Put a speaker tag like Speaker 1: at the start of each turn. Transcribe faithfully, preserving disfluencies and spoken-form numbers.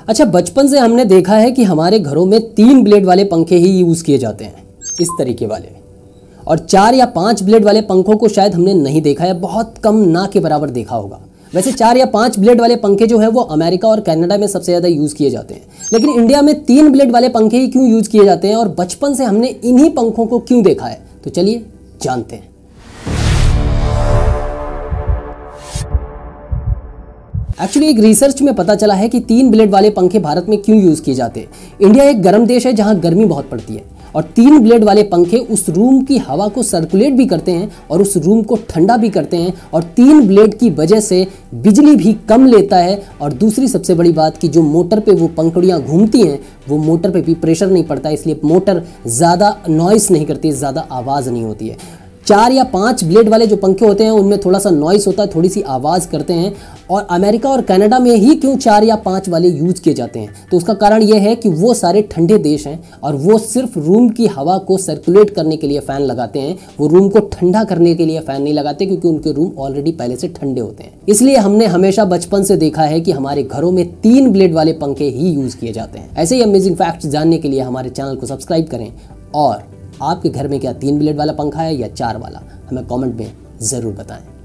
Speaker 1: अच्छा, बचपन से हमने देखा है कि हमारे घरों में तीन ब्लेड वाले पंखे ही यूज़ किए जाते हैं, इस तरीके वाले, और चार या पांच ब्लेड वाले पंखों को शायद हमने नहीं देखा है, बहुत कम, ना के बराबर देखा होगा। वैसे चार या पांच ब्लेड वाले पंखे जो है वो अमेरिका और कनाडा में सबसे ज़्यादा यूज़ किए जाते हैं, लेकिन इंडिया में तीन ब्लेड वाले पंखे ही क्यों यूज़ किए जाते हैं और बचपन से हमने इन्हीं पंखों को क्यों देखा है, तो चलिए जानते हैं। एक्चुअली एक रिसर्च में पता चला है कि तीन ब्लेड वाले पंखे भारत में क्यों यूज़ किए जाते हैं। इंडिया एक गर्म देश है जहां गर्मी बहुत पड़ती है, और तीन ब्लेड वाले पंखे उस रूम की हवा को सर्कुलेट भी करते हैं और उस रूम को ठंडा भी करते हैं, और तीन ब्लेड की वजह से बिजली भी कम लेता है। और दूसरी सबसे बड़ी बात कि जो मोटर पे वो पंखुड़ियाँ घूमती हैं वो मोटर पे भी प्रेशर नहीं पड़ता, इसलिए मोटर ज़्यादा नॉइस नहीं करती, ज़्यादा आवाज़ नहीं होती है। चार या पांच ब्लेड वाले जो पंखे होते हैं उनमें थोड़ा सा नॉइस होता है, थोड़ी सी आवाज़ करते हैं, और अमेरिका और कनाडा में ही क्यों चार या पांच वाले यूज किए जाते हैं, तो उसका कारण यह है कि वो सारे ठंडे देश हैं और वो सिर्फ रूम की हवा को सर्कुलेट करने के लिए फ़ैन लगाते हैं, वो रूम को ठंडा करने के लिए फ़ैन नहीं लगाते, क्योंकि उनके रूम ऑलरेडी पहले से ठंडे होते हैं। इसलिए हमने हमेशा बचपन से देखा है कि हमारे घरों में तीन ब्लेड वाले पंखे ही यूज़ किए जाते हैं। ऐसे ही अमेजिंग फैक्ट्स जानने के लिए हमारे चैनल को सब्सक्राइब करें, और आपके घर में क्या तीन ब्लेड वाला पंखा है या चार वाला, हमें कमेंट में ज़रूर बताएं।